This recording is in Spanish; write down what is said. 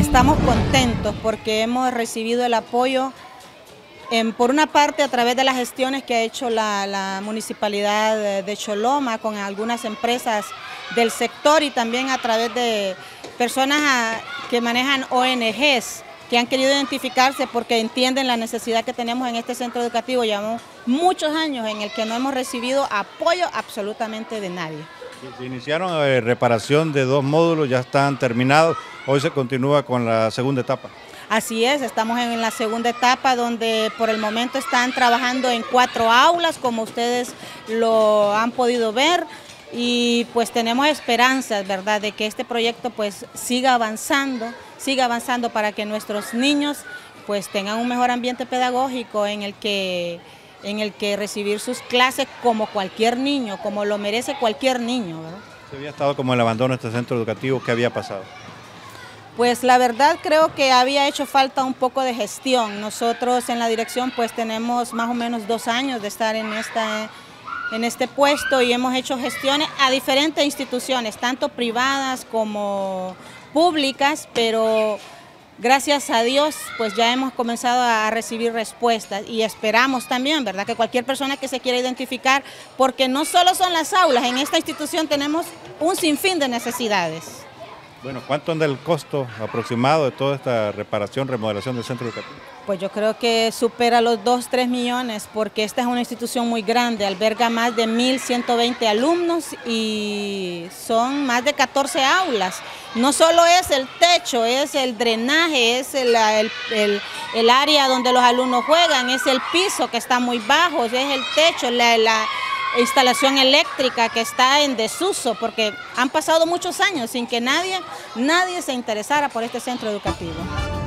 estamos contentos porque hemos recibido el apoyo, por una parte a través de las gestiones que ha hecho la Municipalidad de Choloma con algunas empresas del sector y también a través de personas que manejan ONGs que han querido identificarse porque entienden la necesidad que tenemos en este centro educativo. Llevamos muchos años en el que no hemos recibido apoyo absolutamente de nadie. Se iniciaron reparación de 2 módulos, ya están terminados, hoy se continúa con la segunda etapa. Así es, estamos en la segunda etapa donde por el momento están trabajando en 4 aulas, como ustedes lo han podido ver, y pues tenemos esperanzas, ¿verdad?, de que este proyecto pues siga avanzando para que nuestros niños pues tengan un mejor ambiente pedagógico en el que recibir sus clases como cualquier niño, como lo merece cualquier niño, ¿verdad? ¿Se había estado como el abandono de este centro educativo? ¿Qué había pasado? Pues la verdad creo que había hecho falta un poco de gestión. Nosotros en la dirección pues tenemos más o menos 2 años de estar en este puesto y hemos hecho gestiones a diferentes instituciones, tanto privadas como públicas, pero gracias a Dios pues ya hemos comenzado a recibir respuestas y esperamos también, ¿verdad?, que cualquier persona que se quiera identificar, porque no solo son las aulas, en esta institución tenemos un sinfín de necesidades. Bueno, ¿cuánto anda el costo aproximado de toda esta reparación, remodelación del centro educativo? Pues yo creo que supera los 2-3 millones porque esta es una institución muy grande, alberga más de 1.120 alumnos y son más de 14 aulas. No solo es el techo, es el drenaje, es el área donde los alumnos juegan, es el piso que está muy bajo, es el techo, la instalación eléctrica que está en desuso, porque han pasado muchos años sin que nadie se interesara por este centro educativo.